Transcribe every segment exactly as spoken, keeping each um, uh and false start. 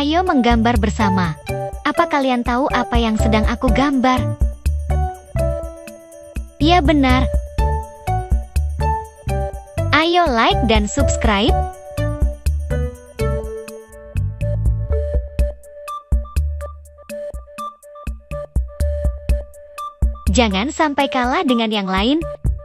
Ayo menggambar bersama. Apa kalian tahu apa yang sedang aku gambar? Ya benar. Ayo like dan subscribe. Jangan sampai kalah dengan yang lain.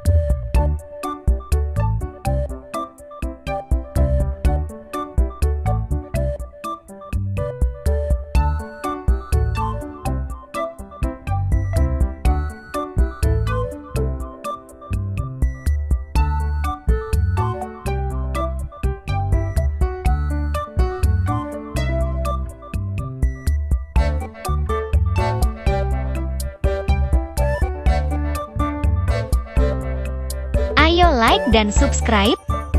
Ayo like dan subscribe.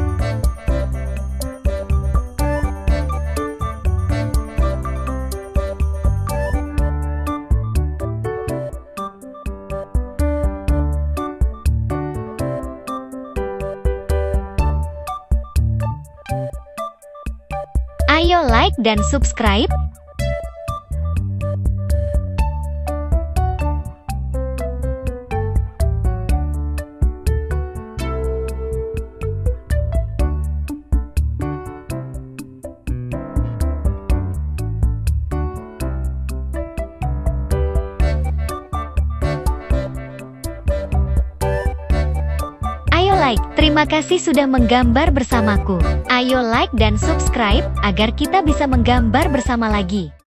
Ayo like dan subscribe. Terima kasih sudah menggambar bersamaku. Ayo like dan subscribe agar kita bisa menggambar bersama lagi.